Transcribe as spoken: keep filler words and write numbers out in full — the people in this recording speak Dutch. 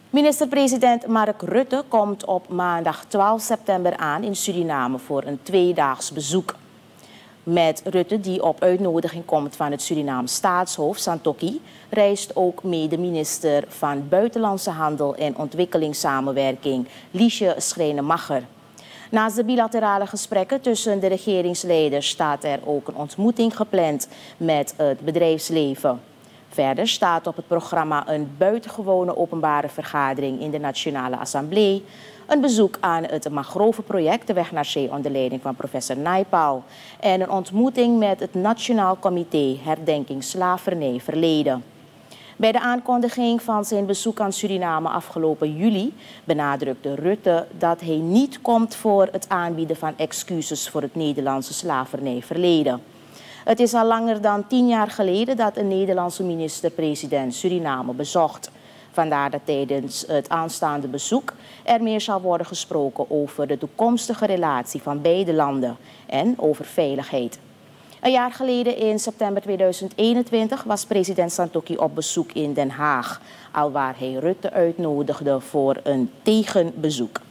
Minister-president Mark Rutte komt op maandag twaalf september aan in Suriname voor een tweedaags bezoek. Met Rutte, die op uitnodiging komt van het Surinaams staatshoofd Santokki, reist ook mede-minister van Buitenlandse Handel en Ontwikkelingssamenwerking Liesje Schrijnemacher. Naast de bilaterale gesprekken tussen de regeringsleiders staat er ook een ontmoeting gepland met het bedrijfsleven. Verder staat op het programma een buitengewone openbare vergadering in de Nationale Assemblée, een bezoek aan het mangrovenproject De Weg naar Zee onder leiding van professor Naipaul en een ontmoeting met het Nationaal Comité Herdenking Slavernij Verleden. Bij de aankondiging van zijn bezoek aan Suriname afgelopen juli benadrukte Rutte dat hij niet komt voor het aanbieden van excuses voor het Nederlandse slavernijverleden. Het is al langer dan tien jaar geleden dat een Nederlandse minister-president Suriname bezocht. Vandaar dat tijdens het aanstaande bezoek er meer zal worden gesproken over de toekomstige relatie van beide landen en over veiligheid. Een jaar geleden in september tweeduizend eenentwintig was president Santokki op bezoek in Den Haag, alwaar hij Rutte uitnodigde voor een tegenbezoek.